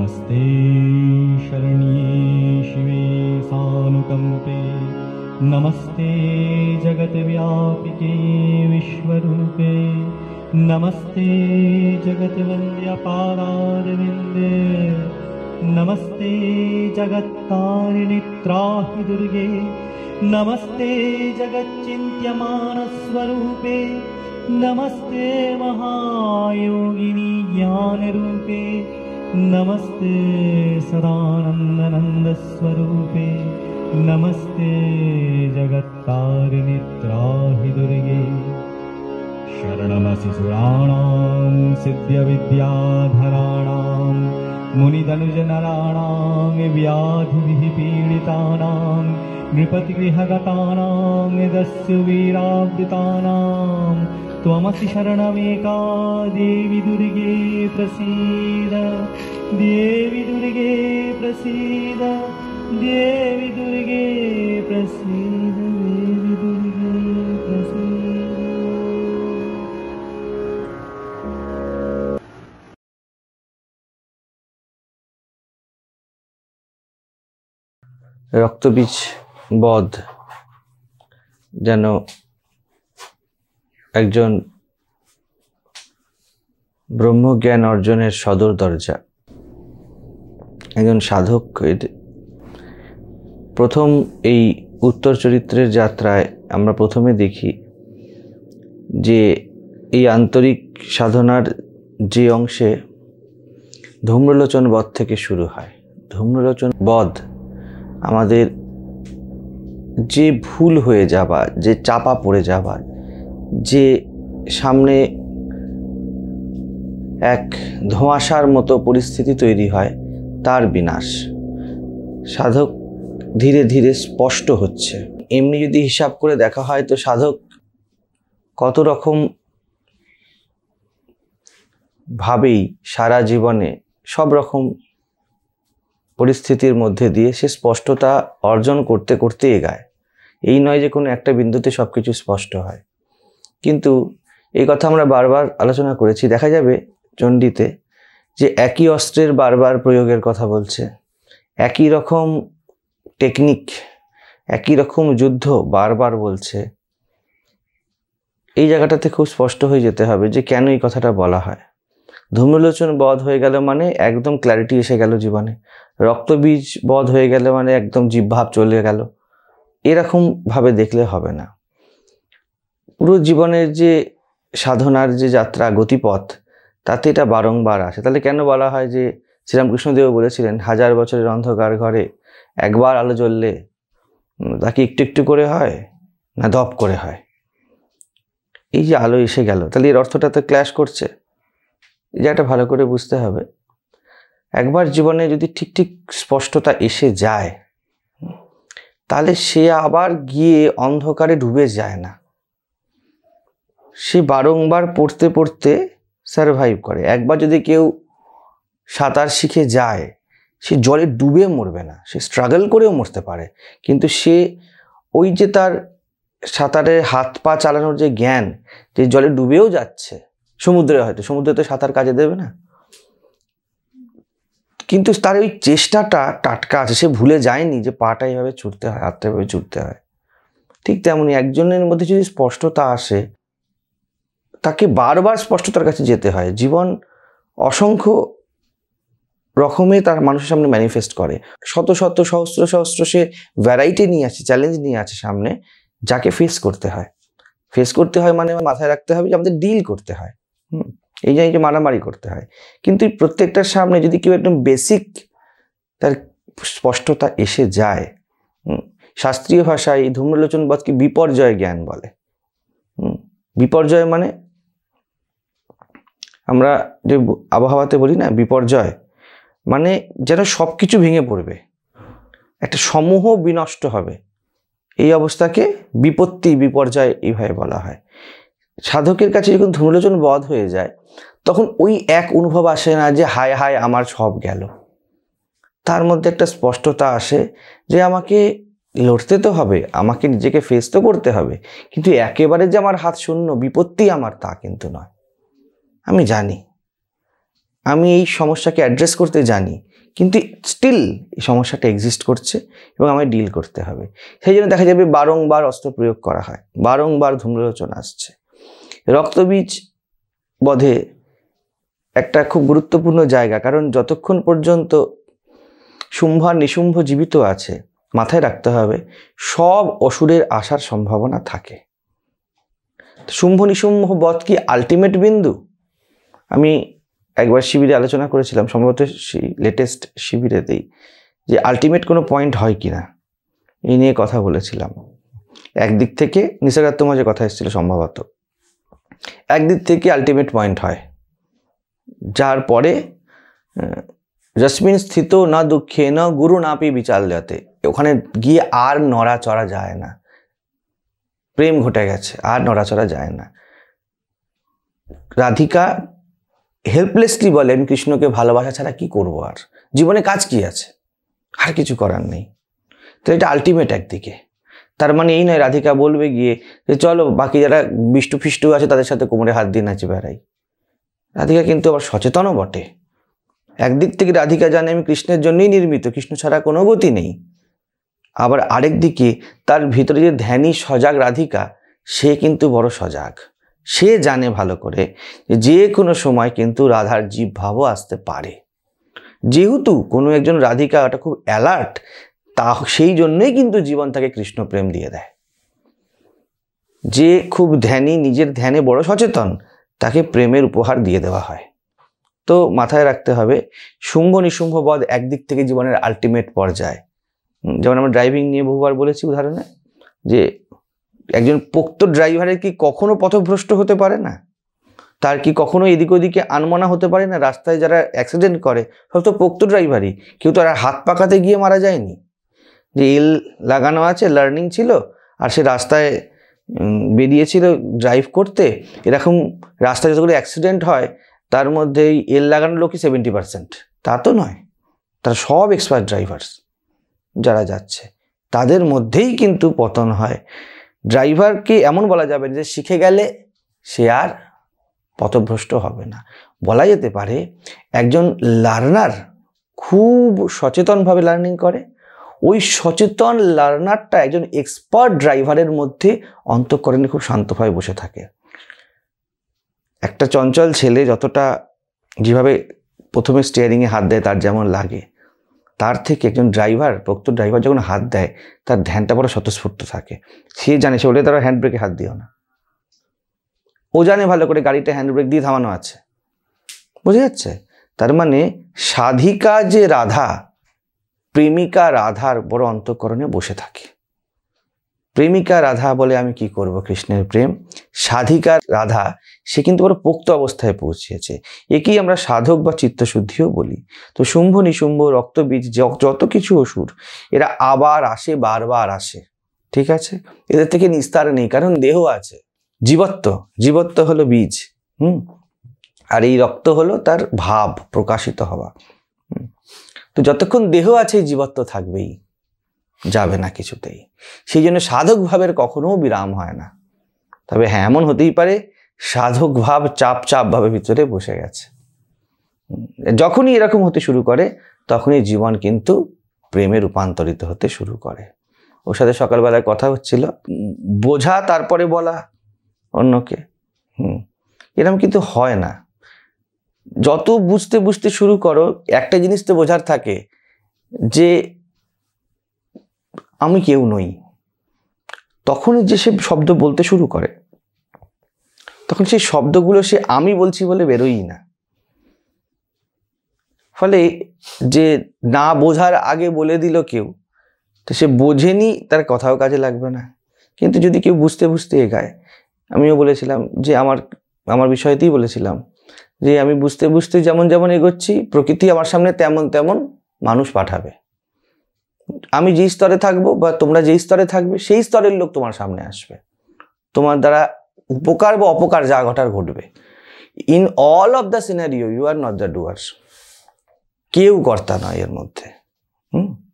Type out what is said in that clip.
नमस्ते शरण्ये शिवे सानुकंपे नमस्ते जगद्व्यापिके विश्वरूपे नमस्ते जगद्वन्द्यपादारविन्दे नमस्ते जगत्तारिणि त्राहि दुर्गे नमस्ते जगच्चिन्त्यमानस्वरूपे नमस्ते महायोगिनी ज्ञानरूपे नमस्ते सदानन्दनन्दस्वरूपे नमस्ते जगत्तारिणि त्राहि दुर्गे शरणमसि सुराणां सिद्ध्यविद्याधराणां मुनितनुजनराणां व्याधिभिः पीडितानां नृपतिगृहगतानां दस्युवीरावृतानां त्वमसि शरणमेका देवी दुर्गे प्रसीद देवी दुर्गे प्रसीद देवी दुर्गे प्रसीद देवी दुर्गे प्रसीद। রক্তবীজ বধ যেন একজন ব্রহ্মজ্ঞান অর্জনের সদর দরজা। একজন সাধক প্রথম এই উত্তর চরিত্রের যাত্রায় আমরা প্রথমে দেখি যে এই আন্তরিক সাধনার যে অংশে ধূম্রলোচন বধ থেকে শুরু হয়। ধূম্রলোচন বধ আমাদের যে ভুল হয়ে যাওয়া, যে চাপা পড়ে যাওয়া, যে সামনে এক ধোঁয়াশার মতো পরিস্থিতি তৈরি হয়, তার বিনাশ সাধক ধীরে ধীরে স্পষ্ট হচ্ছে। এমনি যদি হিসাব করে দেখা হয় তো সাধক কত রকম ভাবেই সারা জীবনে সব রকম পরিস্থিতির মধ্যে দিয়ে সে স্পষ্টতা অর্জন করতে করতে এগায়। এই নয় যে কোনো একটা বিন্দুতে সব কিছু স্পষ্ট হয়, কিন্তু এই কথা আমরা বারবার আলোচনা করেছি। দেখা যাবে চণ্ডীতে যে একই অস্ত্রের বারবার প্রয়োগের কথা বলছে, একই রকম টেকনিক, একই রকম যুদ্ধ বারবার বলছে। এই জায়গাটাতে খুব স্পষ্ট হয়ে যেতে হবে যে কেন এই কথাটা বলা হয়। ধূম্রলোচন বধ হয়ে গেল মানে একদম ক্ল্যারিটি এসে গেল জীবনে। রক্তবীজ বধ হয়ে গেল মানে একদম জিহ্বাব চলে গেল, এরকম ভাবে দেখলে হবে না। পুরো জীবনের যে সাধনার যে যাত্রা গতিপথ, তাতে এটা বারংবার আসে। তাহলে কেন বলা হয় যে শ্রীরামকৃষ্ণদেব বলেছিলেন 1000 বছরের অন্ধকার ঘরে একবার আলো জ্বললে তাকে একটু একটু করে হয় না দপ করে হয়। এই যে আলো এসে গেল, তাহলে এর অর্থটা তো ক্ল্যাশ করছে। এই জায়গাটা ভালো করে বুঝতে হবে। একবার জীবনে যদি ঠিক ঠিক স্পষ্টতা এসে যায়, তাহলে সে আবার গিয়ে অন্ধকারে ডুবে যায় না। সে বারংবার পড়তে পড়তে সারভাইভ করে। একবার যদি কেউ সাঁতার শিখে যায়, সে জলে ডুবে মরবে না, সে স্ট্রাগল করেও মরতে পারে, কিন্তু সে ওই যে তার সাঁতারে হাত পা চালানোর যে জ্ঞান, যে জলে ডুবেও যাচ্ছে, সমুদ্রে হয়তো, সমুদ্রে তো সাঁতার কাজে দেবে না, কিন্তু তার ওই চেষ্টাটা টাটকা আছে। সে ভুলে যায়নি যে পাটা এইভাবে ছুটতে হয়, হাতটা এভাবে ছুটতে হয়। ঠিক তেমনি একজনের মধ্যে যদি স্পষ্টতা আসে, তাকে বারবার স্পষ্টতার কাছে যেতে হয়। জীবন অসংখ্য রকমে তার মানুষের সামনে ম্যানিফেস্ট করে। শত শত সহস্র সহস্র সে ভ্যারাইটি নিয়ে আসে, চ্যালেঞ্জ নিয়ে আসে সামনে, যাকে ফেস করতে হয়। ফেস করতে হয় মানে মাথায় রাখতে হবে যে আমাদের ডিল করতে হয়। এই যে মারামারি করতে হয়, কিন্তু প্রত্যেকটার সামনে যদি কেউ একদম বেসিক তার স্পষ্টতা এসে যায়, শাস্ত্রীয় ভাষায় এই ধূম্রলোচন বধকে বিপর্যয় জ্ঞান বলে। বিপর্যয় মানে আমরা যে আবহাওয়াতে বলি না বিপর্যয়, মানে যেন সব কিছু ভেঙে পড়বে, একটা সমূহ বিনষ্ট হবে। এই অবস্থাকে বিপত্তি, বিপর্যয় এইভাবে বলা হয়। সাধকের কাছে যখন ধূম্রলোচন বধ হয়ে যায়, তখন ওই এক অনুভব আসে না যে হায় হায় আমার সব গেল। তার মধ্যে একটা স্পষ্টতা আসে যে আমাকে লড়তে তো হবে, আমাকে নিজেকে ফেস তো করতে হবে, কিন্তু একেবারে যে আমার হাত শূন্য, বিপত্তি আমার, তা কিন্তু নয়। আমি জানি আমি এই সমস্যাকে অ্যাড্রেস করতে জানি, কিন্তু স্টিল এই সমস্যাটা এক্সিস্ট করছে এবং আমায় ডিল করতে হবে। সেই জন্য দেখা যাবে বারংবার অস্ত্র প্রয়োগ করা হয়, বারংবার ধূম্রলোচন আসছে। রক্তবীজ বধে একটা খুব গুরুত্বপূর্ণ জায়গা, কারণ যতক্ষণ পর্যন্ত শুম্ভ আর নিশুম্ভ জীবিত আছে, মাথায় রাখতে হবে সব অসুরের আসার সম্ভাবনা থাকে। শুম্ভ নিশুম্ভ বধ কি আলটিমেট বিন্দু? আমি একবার শিবিরে আলোচনা করেছিলাম, সম্ভবত সেই লেটেস্ট শিবিরেতেই, যে আলটিমেট কোনো পয়েন্ট হয় কি না এই নিয়ে কথা বলেছিলাম। একদিক থেকে নিসর্গাত্মক কথা এসেছিল, সম্ভবত একদিক থেকে আলটিমেট পয়েন্ট হয়, যার পরে যস্মিন স্থিত না দুঃখে না গুরু নাপি বিচাল্যতে, ওখানে গিয়ে আর নড়াচড়া যায় না, প্রেম ঘটে গেছে, আর নড়াচড়া যায় না। রাধিকা হেল্পলেসলি বলে, আমি কৃষ্ণকে ভালোবাসা ছাড়া কি করবো, আর জীবনে কাজ কি আছে, আর কিছু করার নেই। তো এটা আলটিমেট একদিকে। তার মানে এই নয় রাধিকা বলবে গিয়ে যে চলো বাকি যারা বিষ্টু ফিষ্টু আছে তাদের সাথে কোমরে হাত দিয়ে নাচে বেড়াই। রাধিকা কিন্তু আবার সচেতনও বটে। একদিক থেকে রাধিকা জানে আমি কৃষ্ণের জন্যই নির্মিত, কৃষ্ণ ছাড়া কোনো গতি নেই। আবার আরেক দিকে তার ভিতরে যে ধ্যানী সজাগ রাধিকা, সে কিন্তু বড় সজাগ। সে জানে ভালো করে যে কোনো সময় কিন্তু রাধার জীব ভাবও আসতে পারে। যেহেতু কোনো একজন রাধিকা এটা খুব অ্যালার্ট, তা সেই জন্যই কিন্তু জীবন তাকে কৃষ্ণ প্রেম দিয়ে দেয়। যে খুব ধ্যানী, নিজের ধ্যানে বড় সচেতন, তাকে প্রেমের উপহার দিয়ে দেওয়া হয়। তো মাথায় রাখতে হবে শুম্ভ নিশুম্ভ বধ একদিক থেকে জীবনের আলটিমেট পর্যায়ে। যেমন আমরা ড্রাইভিং নিয়ে বহুবার বলেছি উদাহরণে, যে একজন পোক্ত ড্রাইভারের কি কখনো পথভ্রষ্ট হতে পারে না? তার কি কখনো এদিক ওদিকে আনমনা হতে পারে না? রাস্তায় যারা অ্যাক্সিডেন্ট করে সব তো পোক্ত ড্রাইভারই, কেউ তো আর হাত পাকাতে গিয়ে মারা যায়নি। যে এল লাগানো আছে, লার্নিং ছিল, আর সে রাস্তায় বেরিয়েছিল ড্রাইভ করতে। এরকম রাস্তায় যতগুলো অ্যাক্সিডেন্ট হয় তার মধ্যে এই এল লাগানোর লোকই 70%। তা তো নয়, তারা সব এক্সপার্ট ড্রাইভার্স যারা যাচ্ছে, তাদের মধ্যেই কিন্তু পতন হয়। ড্রাইভারকে এমন বলা যাবে যে শিখে গেলে সে আর পথভ্রষ্ট হবে না। বলা যেতে পারে একজন লার্নার খুব সচেতনভাবে লার্নিং করে, ওই সচেতন লার্নারটা একজন এক্সপার্ট ড্রাইভারের মধ্যে অন্তঃকরণে খুব শান্তভাবে বসে থাকে। একটা চঞ্চল ছেলে যতটা যেভাবে প্রথমে স্টিয়ারিংয়ে হাত দেয় তার যেমন লাগে, তার থেকে একজন ড্রাইভার, পোক্ত ড্রাইভার যখন হাত দেয় তার ধ্যানটা বড় স্বতঃস্ফূর্ত থাকে। সে জানে, সে বলে তারা হ্যান্ড ব্রেকে হাত দিও না, ও জানে ভালো করে গাড়িটা হ্যান্ড ব্রেক দিয়ে থামানো আছে। বুঝে যাচ্ছে? তার মানে সাধিকা যে রাধা, প্রেমিকা রাধার বড় অন্তঃকরণে বসে থাকে। প্রেমিকা রাধা বলে আমি কি করব কৃষ্ণের প্রেম। সাধিকা রাধা সে কিন্তু বড় পোক্ত অবস্থায় পৌঁছেছে। একেই আমরা সাধক বা চিত্তশুদ্ধিও বলি। তো শুম্ভ নিশুম্ভ রক্তবীজ যত কিছু অসুর, এরা আবার আসে, বারবার আসে, ঠিক আছে? এদের থেকে নিস্তার নেই, কারণ দেহ আছে, জীবত্ব হলো বীজ, আর এই রক্ত হলো তার ভাব প্রকাশিত হওয়া। তো যতক্ষণ দেহ আছে জীবত্ব থাকবেই, যাবে না কিছুতেই। সেই জন্য সাধক ভাবের কখনো বিরাম হয় না। তবে হ্যাঁ, এমন হতেই পারে সাধক ভাব চাপ ভাবে ভিতরে বসে গেছে। যখনই এরকম হতে শুরু করে তখনই জীবন কিন্তু প্রেমে রূপান্তরিত হতে শুরু করে। ওর সাথে সকালবেলায় কথা হচ্ছিল, বোঝা তারপরে বলা অন্যকে, এরকম কিন্তু হয় না। যত বুঝতে শুরু করো, একটা জিনিস তো বোঝার থাকে যে আমি কেউ নই। তখনই যে সে শব্দ বলতে শুরু করে, তখন সেই শব্দগুলো সে আমি বলছি বলে বেরোই না। ফলে যে না বোঝার আগে বলে দিল কেউ, তো সে বোঝেনি, তার কথাও কাজে লাগবে না। কিন্তু যদি কেউ বুঝতে এগায়, আমিও বলেছিলাম যে আমার বিষয়তেই বলেছিলাম যে আমি বুঝতে যেমন এগোচ্ছি, প্রকৃতি আমার সামনে তেমন মানুষ পাঠাবে। আমি যেই স্তরে থাকবো বা তোমরা যেই স্তরে থাকবে, সেই স্তরের লোক তোমার সামনে আসবে। তোমার দ্বারা উপকার বা অপকার যা ঘটার ঘটবে। In all of the scenario you are not the doers. কেউ কর্তা নয় এর মধ্যে।